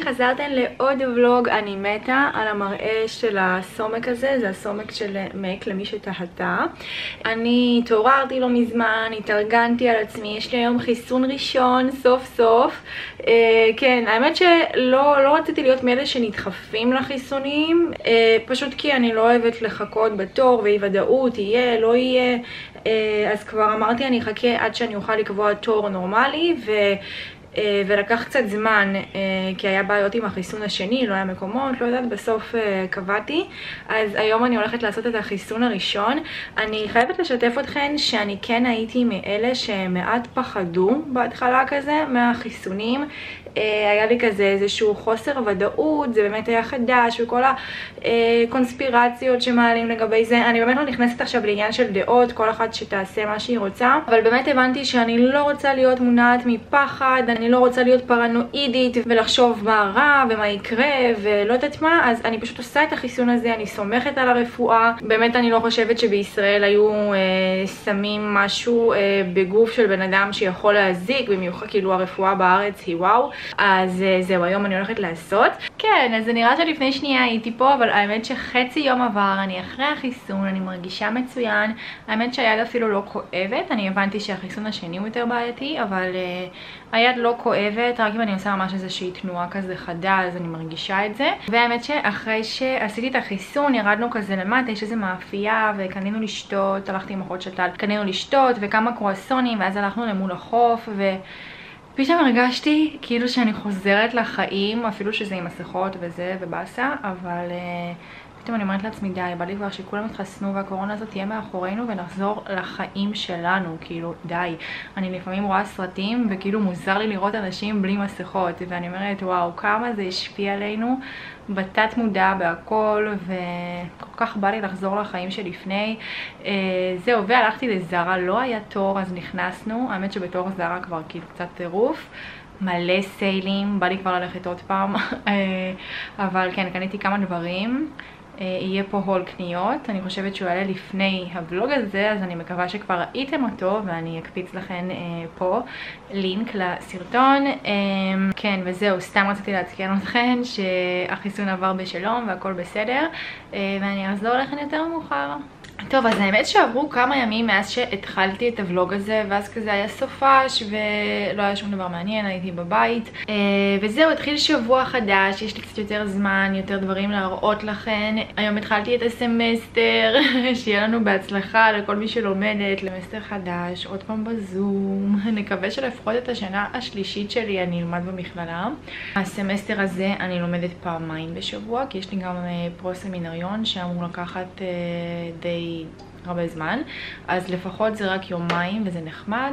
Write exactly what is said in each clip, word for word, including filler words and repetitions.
חזרתן לעוד ולוג. אני מתה על המראה של הסומק הזה, זה הסומק של מק למי שתהתה. אני התעוררתי לא מזמן, התארגנתי על עצמי, יש לי היום חיסון ראשון סוף סוף. אה, כן, האמת שלא לא רציתי להיות מאלה שנדחפים לחיסונים, אה, פשוט כי אני לא אוהבת לחכות בתור ואי ודאות, יהיה, לא יהיה. אה, אז כבר אמרתי אני אחכה עד שאני אוכל לקבוע תור נורמלי, ו... ולקח קצת זמן, כי היה בעיות עם החיסון השני, לא היה מקומות, לא יודעת, בסוף קבעתי. אז היום אני הולכת לעשות את החיסון הראשון. אני חייבת לשתף אתכן שאני כן הייתי מאלה שמעט פחדו בהתחלה כזה מהחיסונים. היה לי כזה איזשהו חוסר ודאות, זה באמת היה חדש, וכל הקונספירציות שמעלים לגבי זה. אני באמת לא נכנסת עכשיו לעניין של דעות, כל אחת שתעשה מה שהיא רוצה, אבל באמת הבנתי שאני לא רוצה להיות מונעת מפחד, אני לא רוצה להיות פרנואידית ולחשוב מה רע ומה יקרה ולא יודעת מה, אז אני פשוט עושה את החיסון הזה, אני סומכת על הרפואה. באמת אני לא חושבת שבישראל היו אה, שמים משהו אה, בגוף של בן אדם שיכול להזיק, במיוחד כאילו הרפואה בארץ היא וואו. אז אה, זהו, היום אני הולכת לעשות. כן, אז זה נראה שלפני שנייה הייתי פה, אבל האמת שחצי יום עבר, אני אחרי החיסון, אני מרגישה מצוין. האמת שהיד אפילו לא כואבת, אני הבנתי שהחיסון השני הוא יותר בעייתי, אבל אה, היד לא כואבת, רק אם אני עושה ממש איזושהי תנועה כזה חדה, אז אני מרגישה את זה. והאמת שאחרי שעשיתי את החיסון, ירדנו כזה למטה, יש איזה מאפייה, וקנינו לשתות, הלכתי עם אחות של טל, קנינו לשתות, וכמה קרואסונים, ואז הלכנו למול החוף, ו... פתאום הרגשתי כאילו שאני חוזרת לחיים, אפילו שזה עם מסכות וזה ובאסה, אבל uh, פתאום אני אומרת לעצמי די, בא לי כבר שכולם התחסנו והקורונה הזאת תהיה מאחורינו ונחזור לחיים שלנו, כאילו די. אני לפעמים רואה סרטים וכאילו מוזר לי לראות אנשים בלי מסכות, ואני אומרת וואו, כמה זה השפיע עלינו בתת מודע בהכל, וכל כך בא לי לחזור לחיים שלפני. אה, זהו, והלכתי לזרה, לא היה תור אז נכנסנו, האמת שבתור זרה כבר כאילו קצת טירוף, מלא סיילים, בא לי כבר ללכת עוד פעם, אבל כן, קניתי כמה דברים. יהיה פה הול קניות, אני חושבת שהוא יעלה לפני הוולוג הזה, אז אני מקווה שכבר ראיתם אותו, ואני אקפיץ לכם פה לינק לסרטון. כן, וזהו, סתם רציתי להזכיר אתכם שהחיסון עבר בשלום והכל בסדר, ואני אחזור לכם יותר מאוחר. טוב, אז האמת שעברו כמה ימים מאז שהתחלתי את הוולוג הזה, ואז כזה היה סופש ולא היה שום דבר מעניין, הייתי בבית. וזהו, התחיל שבוע חדש, יש לי קצת יותר זמן, יותר דברים להראות לכם. היום התחלתי את הסמסטר, שיהיה לנו בהצלחה לכל מי שלומדת, למסטר חדש, עוד פעם בזום. נקווה שלפחות את השנה השלישית שלי אני אלמד במכללה. הסמסטר הזה אני לומדת פעמיים בשבוע, כי יש לי גם פרו-סמינריון שאמור לקחת די הרבה זמן, אז לפחות זה רק יומיים וזה נחמד.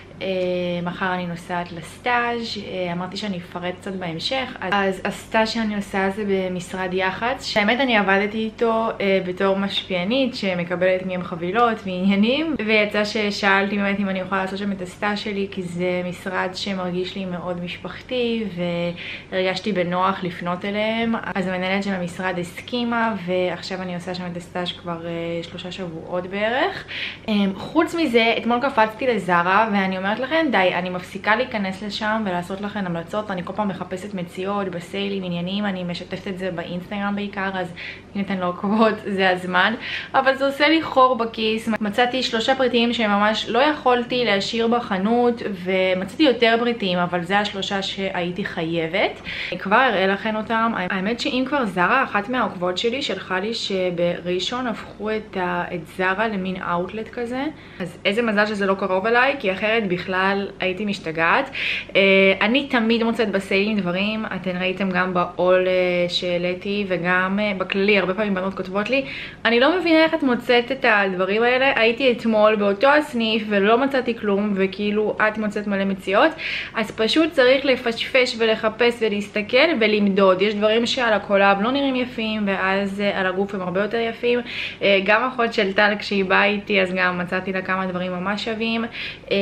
מחר אני נוסעת לסטאז', אמרתי שאני אפרט קצת בהמשך. אז הסטאז' שאני עושה זה במשרד יח"צ, שהאמת אני עבדתי איתו בתור משפיענית שמקבלת מהם חבילות ועניינים, ויצא ששאלתי באמת אם אני יכולה לעשות שם את הסטאז' שלי, כי זה משרד שמרגיש לי מאוד משפחתי והרגשתי בנוח לפנות אליהם. אז המנהלת של המשרד הסכימה, ועכשיו אני עושה שם את הסטאז' כבר שלושה שבועות בערך. חוץ מזה, אתמול קפצתי לזרה, ואני אומרת לכם, די, אני מפסיקה להיכנס לשם ולעשות לכם המלצות. אני כל פעם מחפשת מציאות בסיילים, עניינים, אני משתפת את זה באינסטגרם בעיקר, אז אם אתן לא עוקבות, זה הזמן. אבל זה עושה לי חור בכיס. מצאתי שלושה פריטים שממש לא יכולתי להשאיר בחנות, ומצאתי יותר פריטים, אבל זה השלושה שהייתי חייבת. אני כבר אראה לכם אותם. האמת שאם כבר זרה, אחת מהעוקבות שלי שלחה לי שבראשון הפכו את, ה... את זרה למין אאוטלט כזה. אז איזה מזל שזה לא קרוב אליי, כי אחרת בכלל הייתי משתגעת. אני תמיד מוצאת בסיילים דברים, אתן ראיתם גם בעול שהעליתי וגם בכללי, הרבה פעמים בנות כותבות לי, אני לא מבינה איך את מוצאת את הדברים האלה, הייתי אתמול באותו הסניף ולא מצאתי כלום, וכאילו את מוצאת מלא מציאות. אז פשוט צריך לפשפש ולחפש ולהסתכל ולמדוד. יש דברים שעל הקולאב לא נראים יפים, ואז על הגוף הם הרבה יותר יפים. גם אחות של טל כשהיא באה איתי, אז גם מצאתי לה כמה דברים ממש שווים.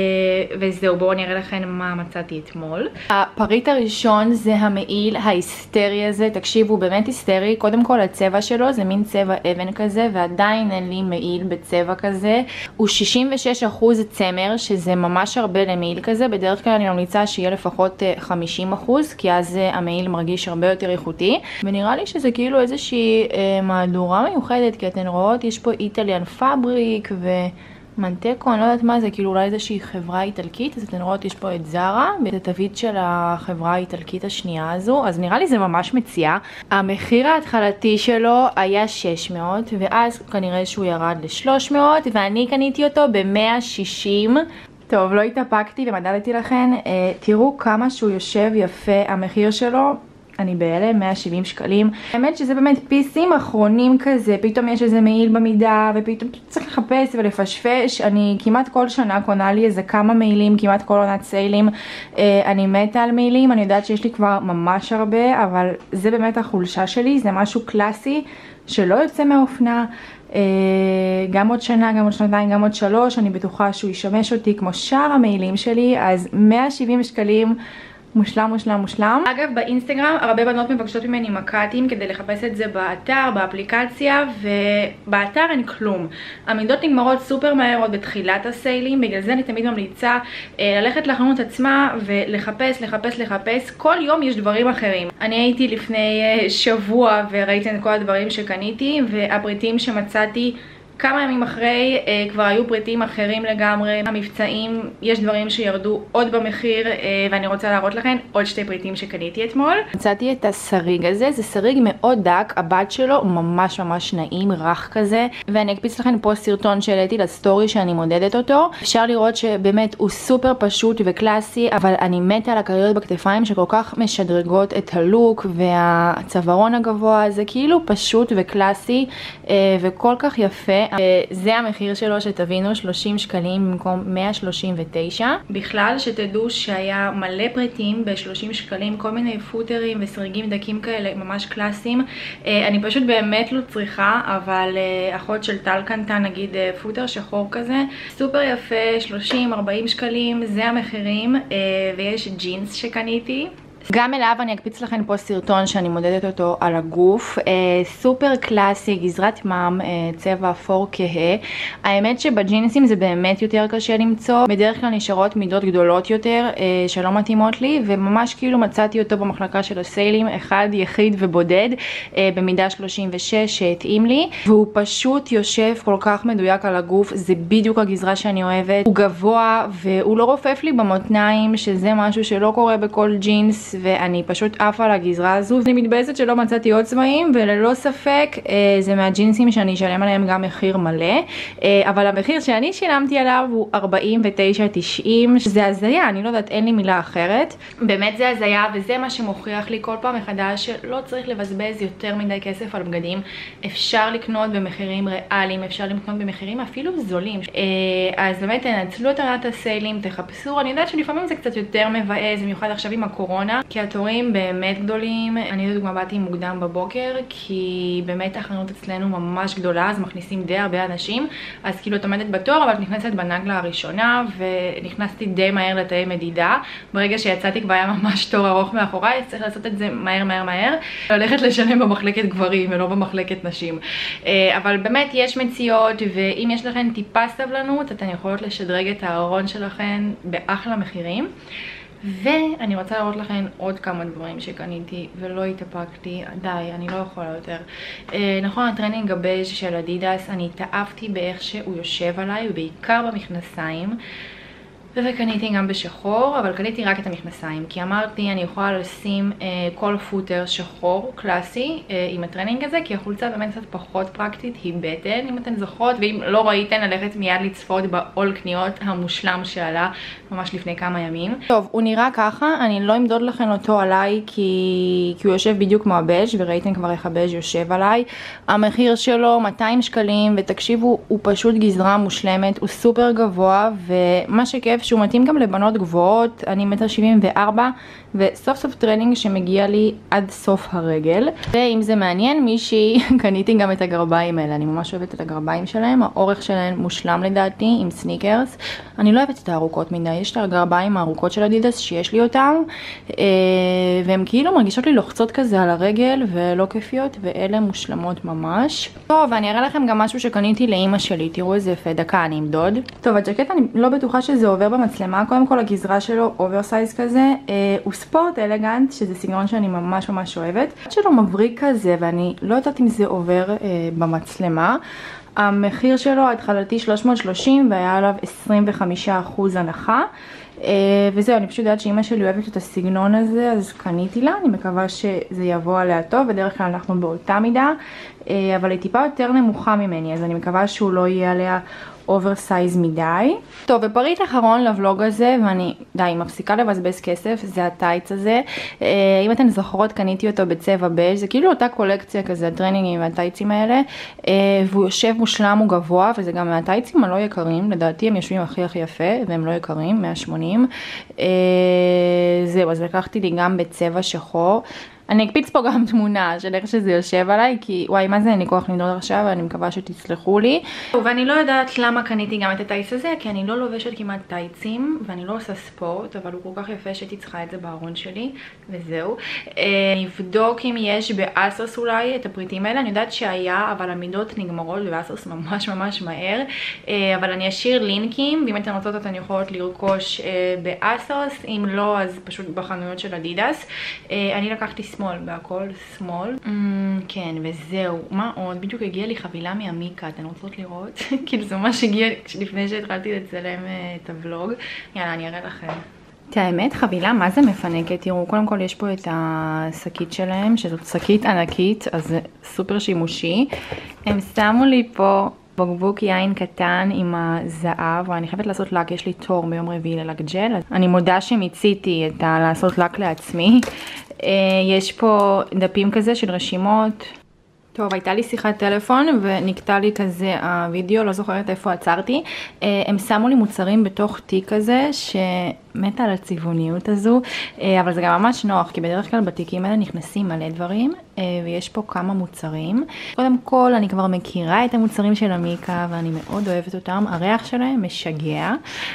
וזהו, בואו נראה לכם מה מצאתי אתמול. הפריט הראשון זה המעיל ההיסטרי הזה, תקשיבו, באמת היסטרי. קודם כל הצבע שלו זה מין צבע אבן כזה, ועדיין אין לי מעיל בצבע כזה. הוא שישים ושש אחוז צמר, שזה ממש הרבה למעיל כזה. בדרך כלל אני ממליצה שיהיה לפחות חמישים אחוז, כי אז המעיל מרגיש הרבה יותר איכותי. ונראה לי שזה כאילו איזושהי אה, מהדורה מיוחדת, כי אתן רואות, יש פה איטליאן פאבריק ומנטקו, אני לא יודעת מה זה, כאילו אולי איזושהי חברה איטלקית. אז אתן רואות, יש פה את זרה, ואת התווית של החברה האיטלקית השנייה הזו, אז נראה לי זה ממש מציע. המחיר ההתחלתי שלו היה שש מאות, ואז כנראה שהוא ירד ל-שלוש מאות, ואני קניתי אותו ב-מאה ושישים. טוב, לא התאפקתי ומדדתי לכן, אה, תראו כמה שהוא יושב יפה. המחיר שלו, אני בהלם, מאה ושבעים שקלים. האמת שזה באמת פיסים אחרונים כזה, פתאום יש איזה מעיל במידה, ופתאום צריך לחפש ולפשפש. אני כמעט כל שנה קונה לי איזה כמה מעילים, כמעט כל עונת סיילים. אה, אני מתה על מעילים, אני יודעת שיש לי כבר ממש הרבה, אבל זה באמת החולשה שלי, זה משהו קלאסי שלא יוצא מהאופנה. גם עוד שנה, גם עוד שנתיים, גם עוד שלוש, אני בטוחה שהוא ישמש אותי כמו שאר המעילים שלי. אז מאה ושבעים שקלים, מושלם, מושלם, מושלם. אגב, באינסטגרם הרבה בנות מבקשות ממני מקטים כדי לחפש את זה באתר, באפליקציה, ובאתר אין כלום. המידות נגמרות סופר מהר עוד בתחילת הסיילים, בגלל זה אני תמיד ממליצה אה, ללכת לחנות עצמה ולחפש, לחפש, לחפש. כל יום יש דברים אחרים. אני הייתי לפני אה, שבוע וראיתי את כל הדברים שקניתי, והפריטים שמצאתי כמה ימים אחרי אה, כבר היו פריטים אחרים לגמרי. המבצעים, יש דברים שירדו עוד במחיר, אה, ואני רוצה להראות לכם עוד שתי פריטים שקניתי אתמול. מצאתי את הסריג הזה, זה סריג מאוד דק, הבת שלו ממש ממש נעים, רך כזה, ואני אקפיץ לכם פה סרטון שהעליתי לסטורי שאני מודדת אותו. אפשר לראות שבאמת הוא סופר פשוט וקלאסי, אבל אני מתה על הקריות בכתפיים שכל כך משדרגות את הלוק, והצווארון הגבוה זה כאילו פשוט וקלאסי, אה, וכל כך יפה. זה המחיר שלו, שתבינו, שלושים שקלים במקום מאה שלושים ותשע. בכלל שתדעו שהיה מלא פריטים ב-שלושים שקלים, כל מיני פוטרים וסריגים דקים כאלה ממש קלאסיים. אני פשוט באמת לא צריכה, אבל אחות של טל קנתה נגיד פוטר שחור כזה, סופר יפה, שלושים ארבעים שקלים, זה המחירים. ויש ג'ינס שקניתי. גם אליו אני אקפיץ לכם פה סרטון שאני מודדת אותו על הגוף. אה, סופר קלאסי, גזרת מאם, אה, צבע אפור כהה. האמת שבג'ינסים זה באמת יותר קשה למצוא. בדרך כלל נשארות מידות גדולות יותר אה, שלא מתאימות לי, וממש כאילו מצאתי אותו במחלקה של הסיילים, אחד יחיד ובודד, אה, במידה שלושים ושש שהתאים לי, והוא פשוט יושב כל כך מדויק על הגוף. זה בדיוק הגזרה שאני אוהבת. הוא גבוה והוא לא רופף לי במותניים, שזה משהו שלא קורה בכל ג'ינס, ואני פשוט עפה על הגזרה הזו. אני מתבאסת שלא מצאתי עוד צבעים, וללא ספק זה מהג'ינסים שאני אשלם עליהם גם מחיר מלא, אבל המחיר שאני שילמתי עליו הוא ארבעים ותשע תשעים, שזה הזיה, אני לא יודעת, אין לי מילה אחרת. באמת זה הזיה, וזה מה שמוכיח לי כל פעם מחדש שלא צריך לבזבז יותר מדי כסף על בגדים. אפשר לקנות במחירים ריאליים, אפשר לקנות במחירים אפילו זולים. אז באמת תנצלו את עונת הסיילים, תחפשו. אני יודעת שלפעמים זה קצת יותר מבאס, במיוחד עכשיו עם הקורונה, כי התורים באמת גדולים. אני לדוגמה באתי מוקדם בבוקר, כי באמת החנות אצלנו ממש גדולה, אז מכניסים די הרבה אנשים, אז כאילו את עומדת בתור, אבל את נכנסת בנגלה הראשונה, ונכנסתי די מהר לתאי מדידה. ברגע שיצאתי כבר היה ממש תור ארוך מאחוריי, אז צריך לעשות את זה מהר מהר מהר, ללכת לשלם במחלקת גברים ולא במחלקת נשים. אבל באמת יש מציאות, ואם יש לכם טיפה סבלנות, אתן יכולות לשדרג את הארון שלכן באחלה מחירים. ואני רוצה להראות לכם עוד כמה דברים שקניתי ולא התאפקתי, די, אני לא יכולה יותר. אה, נכון, הטרנינג הבז' של אדידס, אני התאהבתי באיך שהוא יושב עליי, ובעיקר במכנסיים. וקניתי גם בשחור, אבל קניתי רק את המכנסיים, כי אמרתי אני יכולה לשים אה, כל פוטר שחור קלאסי אה, עם הטרנינג הזה, כי החולצה באמת קצת פחות פרקטית, היא בטן אם אתן זוכרות, ואם לא ראיתן ללכת מיד לצפות בעול קניות המושלם שעלה ממש לפני כמה ימים. טוב, הוא נראה ככה, אני לא אמדוד לכם אותו עליי, כי, כי הוא יושב בדיוק כמו הבז' וראיתם כבר איך הבז' יושב עליי. המחיר שלו מאתיים שקלים, ותקשיבו, הוא פשוט גזרה מושלמת, הוא סופר גבוה, ומה שכיף שהוא מתאים גם לבנות גבוהות, אני מטר שבעים וארבע, וסוף סוף טרנינג שמגיע לי עד סוף הרגל. ואם זה מעניין מישהי, קניתי גם את הגרביים האלה, אני ממש אוהבת את הגרביים שלהם, האורך שלהם מושלם לדעתי, עם סניקרס. אני לא אוהבת את הארוכות מדי, יש את הגרביים הארוכות של אדידס שיש לי אותם, והן כאילו מרגישות לי לוחצות כזה על הרגל ולא כיפיות, ואלה מושלמות ממש. טוב, אני אראה לכם גם משהו שקניתי לאמא שלי, תראו איזה יפה, דקה אני אמדוד. טוב, הג'קט אני לא בטוחה שזה עובר במצלמה, קודם כל הגזרה שלו אוברסייז כזה, אה, הוא ספורט אלגנט, שזה סגנון שאני ממש ממש אוהבת. שלו מבריק כזה, ואני לא יודעת אם זה עובר אה, במצלמה. המחיר שלו התחלתי שלוש מאות ושלושים והיה עליו עשרים וחמישה אחוז הנחה. וזהו, אני פשוט יודעת שאמא שלי אוהבת את הסגנון הזה, אז קניתי לה, אני מקווה שזה יבוא עליה טוב, בדרך כלל אנחנו באותה מידה, אבל היא טיפה יותר נמוכה ממני, אז אני מקווה שהוא לא יהיה עליה אוברסייז מדי. טוב, ופריט אחרון לבלוג הזה, ואני די מפסיקה לבזבז כסף, זה הטייץ הזה. אם אתן זוכרות, קניתי אותו בצבע בז', זה כאילו אותה קולקציה כזה, הטרנינגים והטייצים האלה, והוא יושב מושלם, הוא גבוה, וזה גם מהטייצים הלא יקרים, לדעתי הם יושבים הכי הכי יפה, והם לא יקרים, מאה ושמונים. זהו, אז לקחתי לי גם בצבע שחור. אני אקפיץ פה גם תמונה של איך שזה יושב עליי, כי וואי, מה זה אין לי כוח למדוד עכשיו, ואני מקווה שתצלחו לי. ואני לא יודעת למה קניתי גם את הטייץ הזה, כי אני לא לובשת כמעט טייצים, ואני לא עושה ספורט, אבל הוא כל כך יפה שהייתי צריכה את זה בארון שלי, וזהו. אני אבדוק אם יש באסוס אולי את הפריטים האלה, אני יודעת שהיה, אבל המידות נגמרות באסוס ממש ממש מהר, אבל אני אשאיר לינקים, ואם אתן רוצות אתן יכולות לרכוש באסוס, אם לא, אז פשוט בחנויות של אדידס. אני לקחתי שמאל, בהכל שמאל. Mm, כן, וזהו. מה עוד? בדיוק הגיעה לי חבילה מעמיקה, אתן רוצות לראות? כאילו זה ממש הגיע לפני שהתחלתי לצלם את הוולוג. יאללה, אני אראה לכם. את האמת, חבילה, מה זה מפנקת? תראו, קודם כל יש פה את השקית שלהם, שזאת שקית ענקית, אז זה סופר שימושי. הם שמו לי פה בקבוק יין קטן עם הזהב, ואני חייבת לעשות לק, יש לי תור ביום רביעי ללק ג'ל, אני מודה שמיציתי את ה- לעשות לק לעצמי. יש פה דפים כזה של רשימות. טוב, הייתה לי שיחת טלפון ונקטע לי כזה הוידאו, לא זוכרת איפה עצרתי. הם שמו לי מוצרים בתוך תיק כזה שמתה על הצבעוניות הזו, אבל זה גם ממש נוח, כי בדרך כלל בתיקים האלה נכנסים מלא דברים, ויש פה כמה מוצרים. קודם כל, אני כבר מכירה את המוצרים של עמיקה, ואני מאוד אוהבת אותם. הריח שלהם משגע.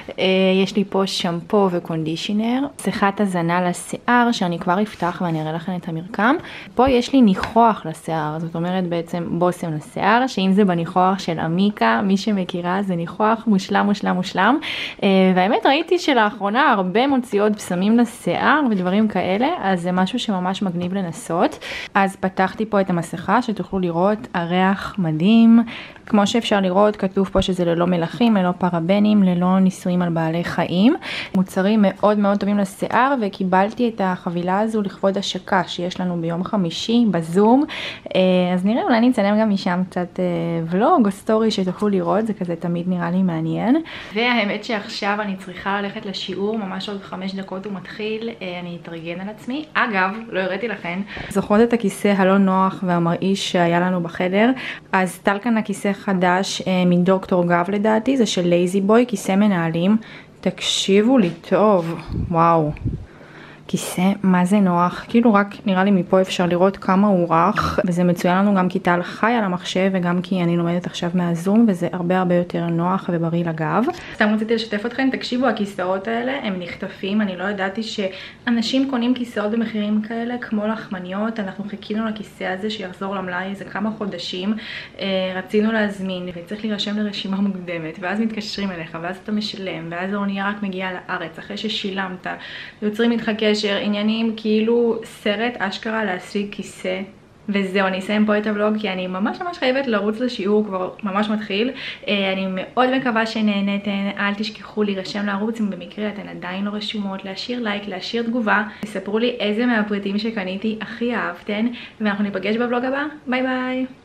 יש לי פה שמפו וקונדישנר, שיחת הזנה לשיער, שאני כבר אפתח ואני אראה לכם את המרקם. פה יש לי ניחוח לשיער, זאת אומרת בעצם בוסם לשיער, שאם זה בניחוח של עמיקה, מי שמכירה זה ניחוח מושלם מושלם מושלם. והאמת ראיתי שלאחרונה הרבה מוציאות בשמים לשיער ודברים כאלה, אז זה משהו שממש מגניב לנסות. אז פתחתי פה את המסכה שתוכלו לראות, הריח מדהים. כמו שאפשר לראות, כתוב פה שזה ללא מלחים, ללא פרבנים, ללא ניסויים על בעלי חיים. מוצרים מאוד מאוד טובים לשיער, וקיבלתי את החבילה הזו לכבוד השקה שיש לנו ביום חמישי בזום. אז נראה, אולי נצלם גם משם קצת ולוג או סטורי שתוכלו לראות, זה כזה תמיד נראה לי מעניין. והאמת שעכשיו אני צריכה ללכת לשיעור, ממש עוד חמש דקות הוא מתחיל, אני אתרגן על עצמי. אגב, לא הראיתי לכן, זוכרות את הכיסא הלא נוח והמרעיש שהיה לנו בחדר, אז טל כאן הכיסא חדש מדוקטור גב לדעתי, זה של לייזי בוי, כיסא מנהלים. תקשיבו לי טוב, וואו. כיסא, מה זה נוח, כאילו רק נראה לי מפה אפשר לראות כמה הוא רך, וזה מצוין לנו גם כי טל חי על המחשב, וגם כי אני לומדת עכשיו מהזום, וזה הרבה הרבה יותר נוח ובריא לגב. סתם רציתי לשתף אתכם, תקשיבו, הכיסאות האלה הם נחטפים, אני לא ידעתי שאנשים קונים כיסאות במחירים כאלה, כמו לחמניות. אנחנו חיכינו לכיסא הזה שיחזור למלאי איזה כמה חודשים, רצינו להזמין, וצריך להירשם לרשימה מוקדמת, ואז מתקשרים אליך, ואז אתה משלם, ואז האונייה רק מגיעה לארץ, אחרי ששילמת, יוצרים איתך קשר, עניינים, כאילו סרט אשכרה להשיג כיסא. וזהו, אני אסיים פה את הוולוג כי אני ממש ממש חייבת לרוץ לשיעור, כבר ממש מתחיל. אני מאוד מקווה שנהנתן, אל תשכחו להירשם לערוץ אם במקרה אתן עדיין לא רשומות, להשאיר לייק, להשאיר תגובה, תספרו לי איזה מהפריטים שקניתי הכי אהבתן, ואנחנו ניפגש בוולוג הבא. ביי ביי.